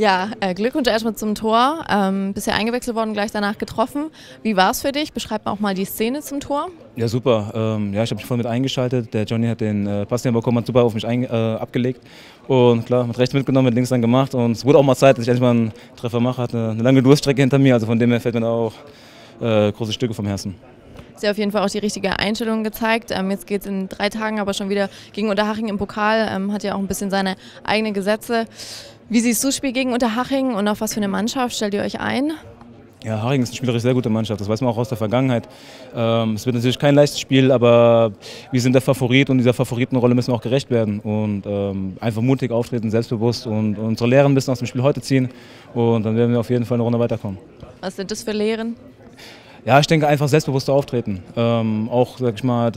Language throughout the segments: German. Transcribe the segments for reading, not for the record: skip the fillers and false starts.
Ja, Glückwunsch erstmal zum Tor. Bist ja eingewechselt worden, gleich danach getroffen. Wie war es für dich? Beschreib mal auch mal die Szene zum Tor. Ja, super. Ja, ich habe mich voll mit eingeschaltet. Der Johnny hat den Pass, den er bekommen hat, super auf mich abgelegt. Und klar, mit rechts mitgenommen, mit links dann gemacht. Und es wurde auch mal Zeit, dass ich endlich mal einen Treffer mache. Hatte eine lange Durststrecke hinter mir. Also von dem her fällt mir da auch große Stücke vom Herzen. Sie hat auf jeden Fall auch die richtige Einstellung gezeigt. Jetzt geht es in 3 Tagen aber schon wieder gegen Unterhaching im Pokal. Hat ja auch ein bisschen seine eigenen Gesetze. Wie siehst du das Spiel gegen Unterhaching und auf was für eine Mannschaft stellt ihr euch ein? Ja, Haching ist eine spielerisch sehr gute Mannschaft, das weiß man auch aus der Vergangenheit. Es wird natürlich kein leichtes Spiel, aber wir sind der Favorit und dieser Favoritenrolle müssen wir auch gerecht werden. Und einfach mutig auftreten, selbstbewusst und unsere Lehren ein bisschen aus dem Spiel heute ziehen. Und dann werden wir auf jeden Fall eine Runde weiterkommen. Was sind das für Lehren? Ja, ich denke einfach selbstbewusster auftreten. Auch, sag ich mal,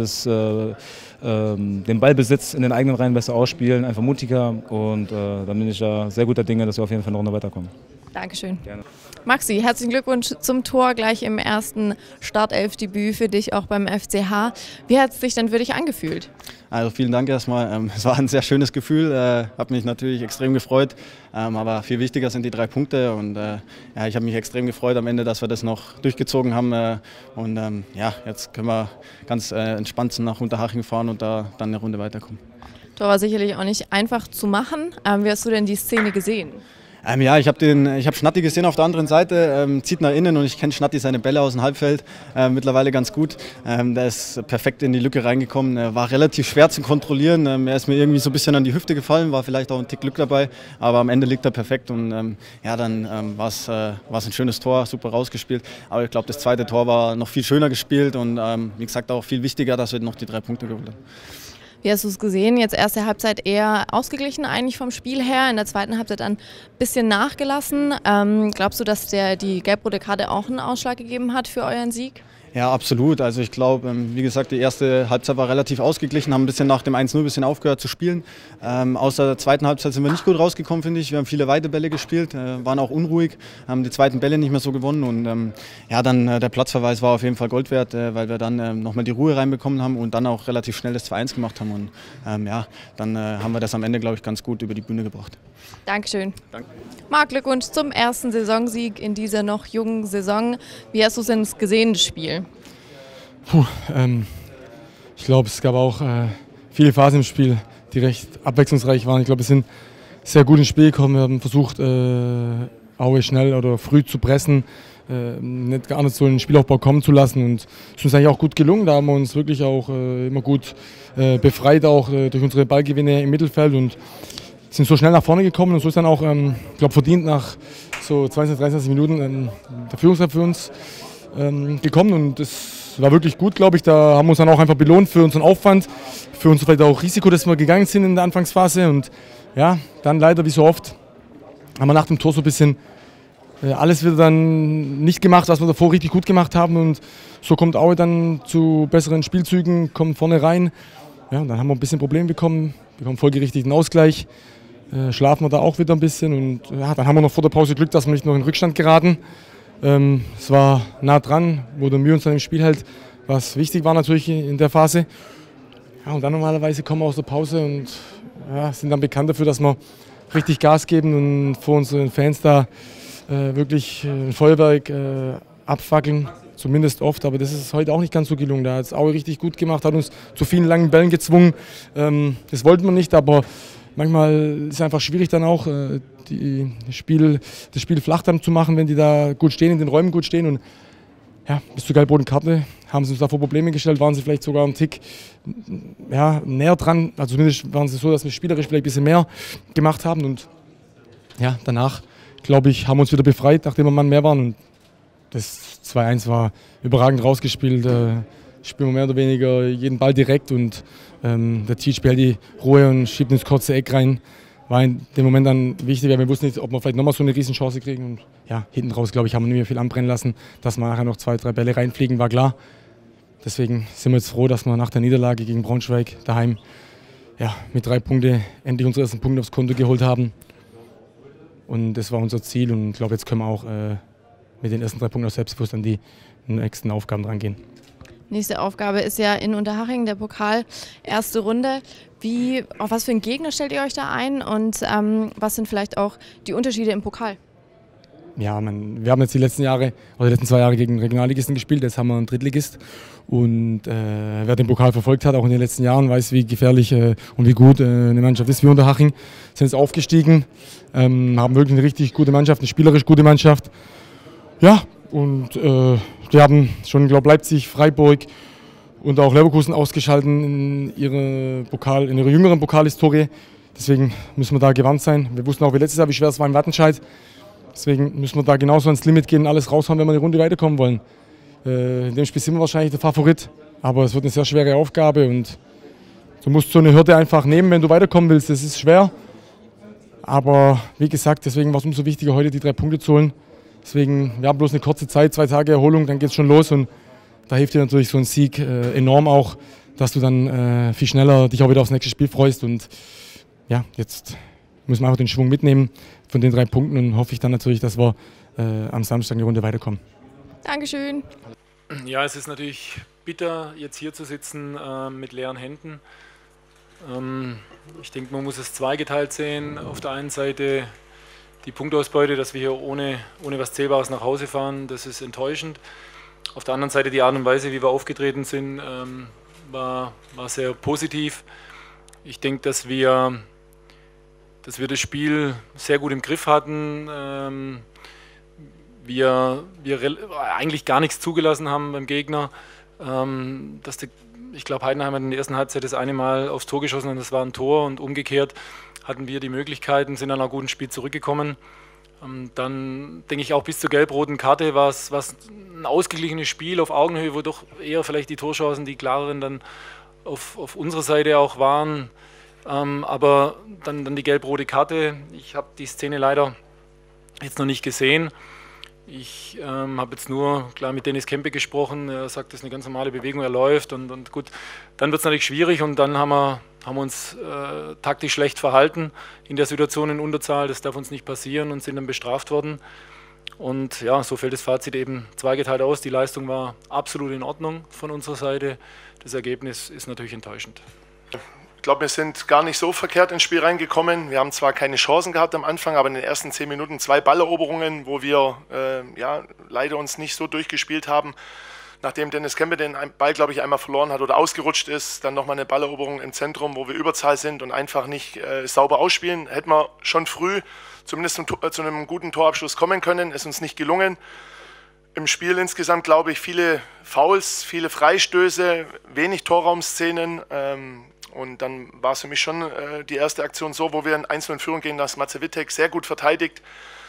den Ballbesitz in den eigenen Reihen besser ausspielen, einfach mutiger. Und dann bin ich ja sehr guter Dinge, dass wir auf jeden Fall eine Runde weiterkommen. Dankeschön. Gerne. Maxi, herzlichen Glückwunsch zum Tor gleich im ersten Startelfdebüt für dich auch beim FCH. Wie hat es sich denn für dich angefühlt? Also vielen Dank erstmal. Es war ein sehr schönes Gefühl, habe mich natürlich extrem gefreut, aber viel wichtiger sind die 3 Punkte und ja, ich habe mich extrem gefreut am Ende, dass wir das noch durchgezogen haben und ja, jetzt können wir ganz entspannt nach Unterhaching fahren und da dann eine Runde weiterkommen. Tor war sicherlich auch nicht einfach zu machen. Wie hast du denn die Szene gesehen? Ja, ich hab Schnatti gesehen auf der anderen Seite, zieht nach innen und ich kenne Schnatti seine Bälle aus dem Halbfeld mittlerweile ganz gut. Der ist perfekt in die Lücke reingekommen, war relativ schwer zu kontrollieren. Er ist mir irgendwie so ein bisschen an die Hüfte gefallen, war vielleicht auch ein Tick Glück dabei, aber am Ende liegt er perfekt und ja, dann war es ein schönes Tor, super rausgespielt. Aber ich glaube, das zweite Tor war noch viel schöner gespielt und wie gesagt auch viel wichtiger, dass wir noch die 3 Punkte geholt haben. Wie hast du es gesehen? Jetzt erste Halbzeit eher ausgeglichen eigentlich vom Spiel her, in der zweiten Halbzeit dann ein bisschen nachgelassen. Glaubst du, dass die gelb-rote Karte auch einen Ausschlag gegeben hat für euren Sieg? Ja, absolut. Also ich glaube, wie gesagt, die erste Halbzeit war relativ ausgeglichen, haben ein bisschen nach dem 1-0 ein bisschen aufgehört zu spielen. Aus der zweiten Halbzeit sind wir nicht gut rausgekommen, finde ich. Wir haben viele weite Bälle gespielt, waren auch unruhig, haben die zweiten Bälle nicht mehr so gewonnen. Und ja, dann der Platzverweis war auf jeden Fall Gold wert, weil wir dann nochmal die Ruhe reinbekommen haben und dann auch relativ schnell das 2-1 gemacht haben. Und ja, dann haben wir das am Ende, glaube ich, ganz gut über die Bühne gebracht. Dankeschön. Danke. Marc, Glückwunsch zum ersten Saisonsieg in dieser noch jungen Saison. Wie hast du es denn gesehen, das Spiel? Ich glaube, es gab auch viele Phasen im Spiel, die recht abwechslungsreich waren. Ich glaube, wir sind sehr gut ins Spiel gekommen. Wir haben versucht, Aue schnell oder früh zu pressen, nicht gar nicht so in den Spielaufbau kommen zu lassen. Und es ist uns eigentlich auch gut gelungen. Da haben wir uns wirklich auch immer gut befreit, auch durch unsere Ballgewinne im Mittelfeld. Und sind so schnell nach vorne gekommen und so ist dann auch, ich glaube, verdient nach so 22, 23 Minuten der Führungsrecht für uns gekommen und das war wirklich gut, glaube ich. Da haben wir uns dann auch einfach belohnt für unseren Aufwand, für uns vielleicht auch Risiko, dass wir gegangen sind in der Anfangsphase und ja, dann leider wie so oft haben wir nach dem Tor so ein bisschen alles wieder dann nicht gemacht, was wir davor richtig gut gemacht haben und so kommt Aue dann zu besseren Spielzügen, kommt vorne rein. Ja, dann haben wir ein bisschen Probleme bekommen folgerichtigen Ausgleich. Schlafen wir da auch wieder ein bisschen und ja, dann haben wir noch vor der Pause Glück, dass wir nicht noch in Rückstand geraten. Es war nah dran, wo der Mühe uns dann im Spiel hält, was wichtig war natürlich in der Phase. Ja, und dann normalerweise kommen wir aus der Pause und ja, sind dann bekannt dafür, dass wir richtig Gas geben und vor unseren Fans da wirklich ein Feuerwerk abfackeln, zumindest oft, aber das ist heute auch nicht ganz so gelungen. Da hat es Aue richtig gut gemacht, hat uns zu vielen langen Bällen gezwungen. Das wollten wir nicht, aber manchmal ist es einfach schwierig dann auch, das Spiel flach dann zu machen, wenn die da gut stehen, in den Räumen gut stehen. Und ja, bis zur gelb-roten Karte haben sie uns da vor Probleme gestellt, waren sie vielleicht sogar einen Tick näher dran. Also zumindest waren sie so, dass wir spielerisch vielleicht ein bisschen mehr gemacht haben. Und ja, danach, glaube ich, haben wir uns wieder befreit, nachdem wir Mann mehr waren. Und das 2-1 war überragend rausgespielt. Spielen wir mehr oder weniger jeden Ball direkt und der Teach behält die Ruhe und schiebt ins kurze Eck rein. War in dem Moment dann wichtig, weil wir wussten nicht, ob wir vielleicht nochmal so eine Riesenchance kriegen. Und ja, hinten raus, glaube ich, haben wir nicht mehr viel anbrennen lassen. Dass wir nachher noch 2, 3 Bälle reinfliegen, war klar. Deswegen sind wir jetzt froh, dass wir nach der Niederlage gegen Braunschweig daheim mit 3 Punkten endlich unsere ersten Punkte aufs Konto geholt haben. Und das war unser Ziel und ich glaube, jetzt können wir auch mit den ersten 3 Punkten aus Selbstbewusst an die nächsten Aufgaben rangehen. Nächste Aufgabe ist ja in Unterhaching, der Pokal, erste Runde. Auf was für einen Gegner stellt ihr euch da ein und was sind vielleicht auch die Unterschiede im Pokal? Ja, wir haben jetzt die letzten 2 Jahre gegen Regionalligisten gespielt, jetzt haben wir einen Drittligist. Und wer den Pokal verfolgt hat, auch in den letzten Jahren, weiß, wie gefährlich und wie gut eine Mannschaft ist wie Unterhaching. Sind jetzt aufgestiegen, haben wirklich eine richtig gute Mannschaft, eine spielerisch gute Mannschaft. Ja, und die haben schon, glaube ich, Leipzig, Freiburg und auch Leverkusen ausgeschaltet in ihrer jüngeren Pokalhistorie. Deswegen müssen wir da gewandt sein. Wir wussten auch wie letztes Jahr, wie schwer es war in Wattenscheid. Deswegen müssen wir da genauso ans Limit gehen und alles raushauen, wenn wir eine Runde weiterkommen wollen. In dem Spiel sind wir wahrscheinlich der Favorit, aber es wird eine sehr schwere Aufgabe und du musst so eine Hürde einfach nehmen, wenn du weiterkommen willst. Das ist schwer, aber wie gesagt, deswegen war es umso wichtiger, heute die 3 Punkte zu holen. Deswegen, wir haben bloß eine kurze Zeit, 2 Tage Erholung, dann geht es schon los und da hilft dir natürlich so ein Sieg enorm auch, dass du dann viel schneller dich auch wieder aufs nächste Spiel freust und ja, jetzt müssen wir einfach den Schwung mitnehmen von den 3 Punkten und hoffe ich dann natürlich, dass wir am Samstag eine Runde weiterkommen. Dankeschön. Ja, es ist natürlich bitter, jetzt hier zu sitzen mit leeren Händen. Ich denke, man muss es zweigeteilt sehen. Auf der einen Seite die Punktausbeute, dass wir hier ohne was Zählbares nach Hause fahren, das ist enttäuschend. Auf der anderen Seite die Art und Weise, wie wir aufgetreten sind, war sehr positiv. Ich denke, dass wir das Spiel sehr gut im Griff hatten. Wir eigentlich gar nichts zugelassen haben beim Gegner. Ich glaube, Heidenheim hat in der ersten Halbzeit das eine Mal aufs Tor geschossen und das war ein Tor und umgekehrt hatten wir die Möglichkeiten, sind an einem guten Spiel zurückgekommen. Dann denke ich auch bis zur gelb-roten Karte war es ein ausgeglichenes Spiel auf Augenhöhe, wo doch eher vielleicht die Torchancen, die klareren dann auf unserer Seite auch waren. Aber dann die gelb-rote Karte. Ich habe die Szene leider jetzt noch nicht gesehen. Ich habe jetzt nur klar mit Dennis Kempe gesprochen. Er sagt, das ist eine ganz normale Bewegung, er läuft und gut. Dann wird es natürlich schwierig und dann haben wir uns taktisch schlecht verhalten in der Situation in Unterzahl. Das darf uns nicht passieren und sind dann bestraft worden. Und ja, so fällt das Fazit eben zweigeteilt aus. Die Leistung war absolut in Ordnung von unserer Seite. Das Ergebnis ist natürlich enttäuschend. Ich glaube, wir sind gar nicht so verkehrt ins Spiel reingekommen. Wir haben zwar keine Chancen gehabt am Anfang, aber in den ersten 10 Minuten 2 Balleroberungen, wo wir leider uns nicht so durchgespielt haben. Nachdem Dennis Kempe den Ball, glaube ich, einmal verloren hat oder ausgerutscht ist, dann nochmal eine Balleroberung im Zentrum, wo wir Überzahl sind und einfach nicht sauber ausspielen. Hätten wir schon früh zumindest zu einem guten Torabschluss kommen können, ist uns nicht gelungen. Im Spiel insgesamt, glaube ich, viele Fouls, viele Freistöße, wenig Torraumszenen. Und dann war es für mich schon die erste Aktion so, wo wir in 1-0 in Führung gehen, dass Matze Wittek sehr gut verteidigt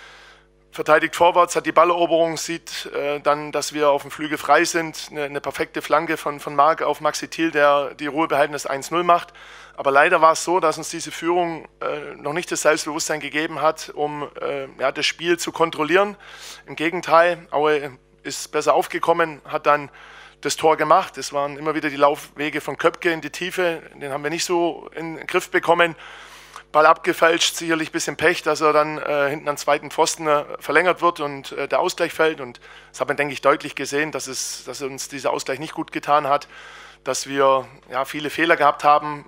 vorwärts, hat die Balleroberung, sieht dann, dass wir auf dem Flügel frei sind, eine perfekte Flanke von Marc auf Maxi Thiel, der die Ruhe behalten, das 1-0 macht. Aber leider war es so, dass uns diese Führung noch nicht das Selbstbewusstsein gegeben hat, um das Spiel zu kontrollieren. Im Gegenteil, Aue ist besser aufgekommen, hat dann das Tor gemacht. Es waren immer wieder die Laufwege von Köpke in die Tiefe, den haben wir nicht so in den Griff bekommen. Ball abgefälscht, sicherlich ein bisschen Pech, dass er dann hinten am zweiten Pfosten verlängert wird und der Ausgleich fällt. Und das hat man, denke ich, deutlich gesehen, dass uns dieser Ausgleich nicht gut getan hat, dass wir viele Fehler gehabt haben,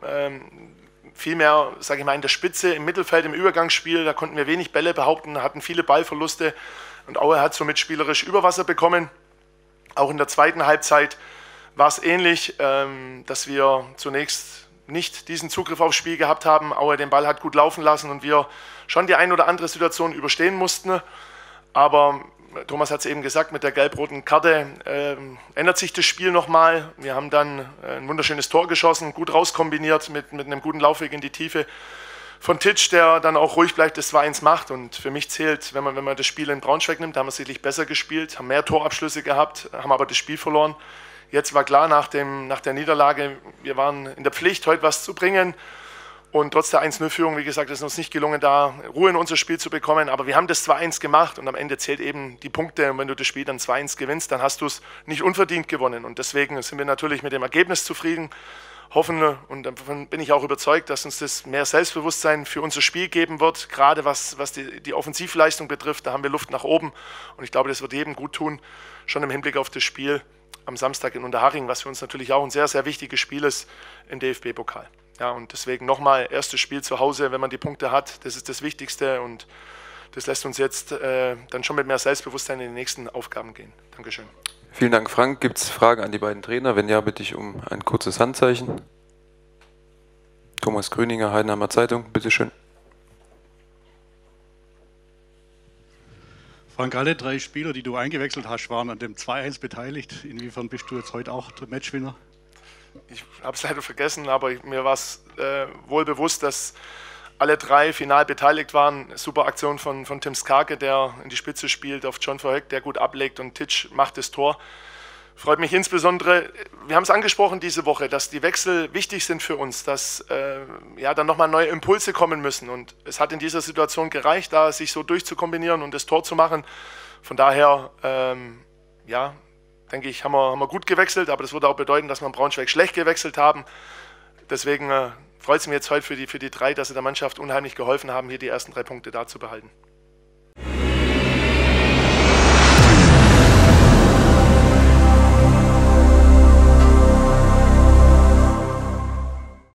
viel mehr, sage ich mal, in der Spitze, im Mittelfeld, im Übergangsspiel, da konnten wir wenig Bälle behaupten, hatten viele Ballverluste und Aue hat somit spielerisch Überwasser bekommen. Auch in der zweiten Halbzeit war es ähnlich, dass wir zunächst nicht diesen Zugriff aufs Spiel gehabt haben. Aue den Ball hat gut laufen lassen und wir schon die ein oder andere Situation überstehen mussten. Aber Thomas hat es eben gesagt, mit der gelb-roten Karte ändert sich das Spiel nochmal. Wir haben dann ein wunderschönes Tor geschossen, gut rauskombiniert mit einem guten Laufweg in die Tiefe von Titsch, der dann auch ruhig bleibt, das 2-1 macht. Und für mich zählt, wenn man das Spiel in Braunschweig nimmt, da haben wir sicherlich besser gespielt, haben mehr Torabschlüsse gehabt, haben aber das Spiel verloren. Jetzt war klar nach der Niederlage, wir waren in der Pflicht, heute was zu bringen. Und trotz der 1-0-Führung, wie gesagt, ist es uns nicht gelungen, da Ruhe in unser Spiel zu bekommen. Aber wir haben das 2-1 gemacht und am Ende zählt eben die Punkte. Und wenn du das Spiel dann 2-1 gewinnst, dann hast du es nicht unverdient gewonnen. Und deswegen sind wir natürlich mit dem Ergebnis zufrieden. Hoffen, und davon bin ich auch überzeugt, dass uns das mehr Selbstbewusstsein für unser Spiel geben wird. Gerade was die Offensivleistung betrifft, da haben wir Luft nach oben. Und ich glaube, das wird jedem gut tun, schon im Hinblick auf das Spiel am Samstag in Unterhaching, was für uns natürlich auch ein sehr, sehr wichtiges Spiel ist im DFB-Pokal. Ja, und deswegen nochmal, erstes Spiel zu Hause, wenn man die Punkte hat, das ist das Wichtigste und das lässt uns jetzt dann schon mit mehr Selbstbewusstsein in die nächsten Aufgaben gehen. Dankeschön. Vielen Dank, Frank. Gibt es Fragen an die beiden Trainer? Wenn ja, bitte ich um ein kurzes Handzeichen. Thomas Grüninger, Heidenheimer Zeitung, bitteschön. Frank, alle 3 Spieler, die du eingewechselt hast, waren an dem 2-1 beteiligt. Inwiefern bist du jetzt heute auch der Matchwinner? Ich habe es leider vergessen, aber mir war es wohl bewusst, dass alle 3 final beteiligt waren. Super Aktion von Tim Skarke, der in die Spitze spielt, auf John Verhoek, der gut ablegt und Titsch macht das Tor. Freut mich insbesondere, wir haben es angesprochen diese Woche, dass die Wechsel wichtig sind für uns, dass dann nochmal neue Impulse kommen müssen. Und es hat in dieser Situation gereicht, da sich so durchzukombinieren und das Tor zu machen. Von daher, denke ich, haben wir gut gewechselt, aber das würde auch bedeuten, dass wir in Braunschweig schlecht gewechselt haben. Deswegen freut es mich jetzt heute für die 3, dass sie der Mannschaft unheimlich geholfen haben, hier die ersten 3 Punkte da zu behalten.